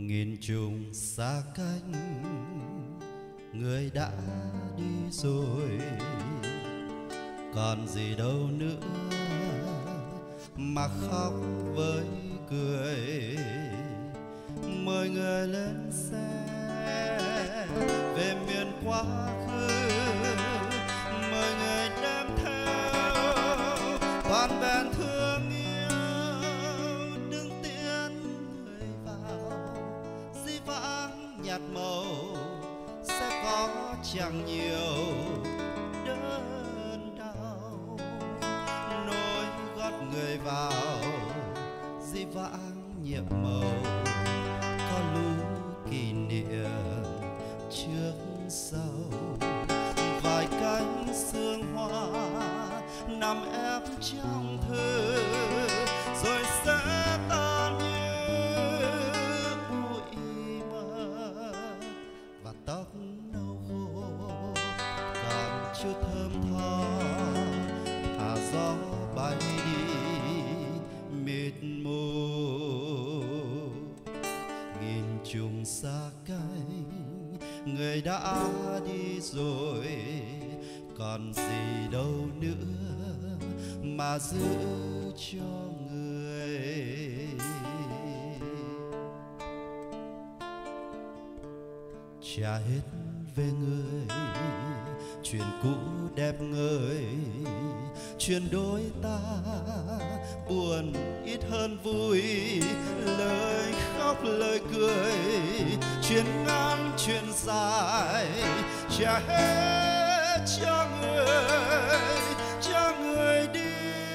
nghìn trùng xa cách, người đã đi rồi, còn gì đâu nữa mà khóc với cười. Mời người lên xe về miền quá khứ, mời người đem theo toàn vẹn thương yêu. Đừng tiễn người vào dĩ vãng nhạt màu, sẽ có chẳng nhiều đớn đau. Nối gót người vào dĩ vãng nhiệm màu, có lũ kỷ niệm trước sau. Vài cánh sương hoa nằm ép trong thư, rồi sẽ tan như bụi mờ. Và tóc nâu khô còn chút thơm tho, thả gió bay đi mịt mù. Nghìn trùng xa cánh, người đã đi rồi, còn gì đâu nữa mà giữ cho người. Trả hết về người, chuyện cũ đẹp ngời. Chuyện đôi ta buồn ít hơn vui, lời khóc lời cười. Chuyện ngắn chuyện dài, trả hết cho người đi.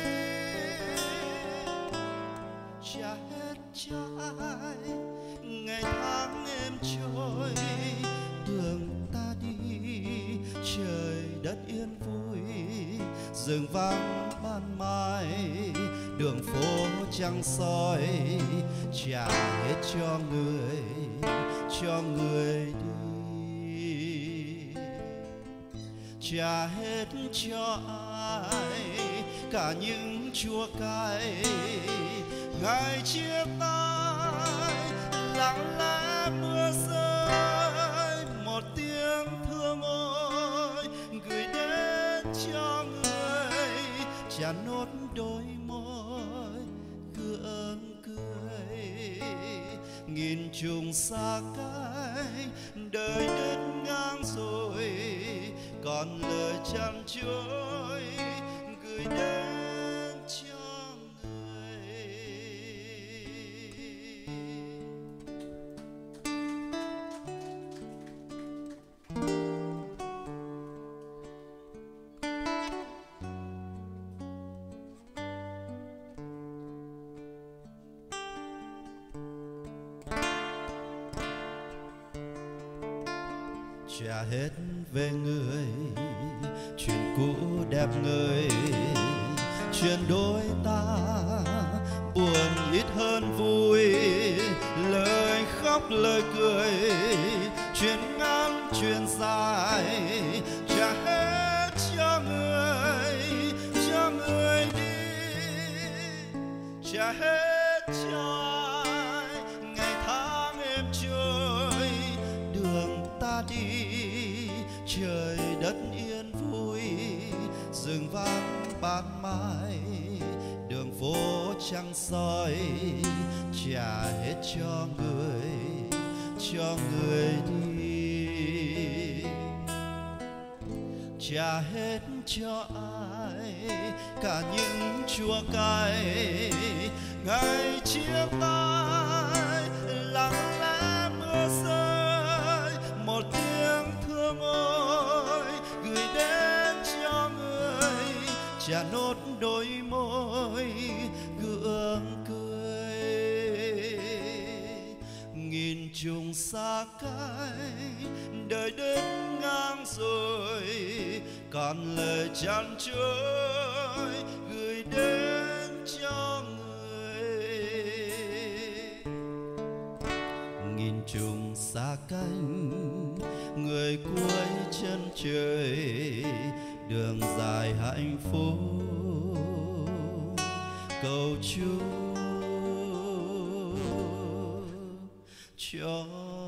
Trả hết cho ai ngày tháng êm trôi, đường ta đi trời đất yên vui. Rừng vắng ban mai, đường phố trăng soi. Trả hết cho người đi. Trả hết cho ai cả những chua cay. Ngày chia tay lặng lẽ mưa rơi, một tiếng thương ôi gửi đến cho người. Trả nốt đôi môi gượng cười. Nghìn trùng xa cách, đời đất ngang rồi, còn lời chăn chối gửi đến cho người. Trả hết về người, chuyện cũ đẹp ngời. Chuyện đôi ta buồn ít hơn vui, lời khóc lời cười. Chuyện ngắn chuyện dài, trả hết cho người đi. Trả hết cho ai ngày tháng êm trôi, đường ta đi trời đất yên vui. Rừng vắng ban mai, đường phố trăng soi. Trả hết cho người đi. Trả hết cho ai cả những chua cay. Ngày chia tay lặng lẽ mưa rơi, một tiếng thương ôi gửi đến cho người. Trả nốt đôi môi gượng cười. Nghìn trùng xa cách, đời đất ngang rồi, còn lời chăn chối gửi đến cho người. Nghìn trùng xa cánh, người cuối chân trời, đường dài hạnh phúc cầu chúc cho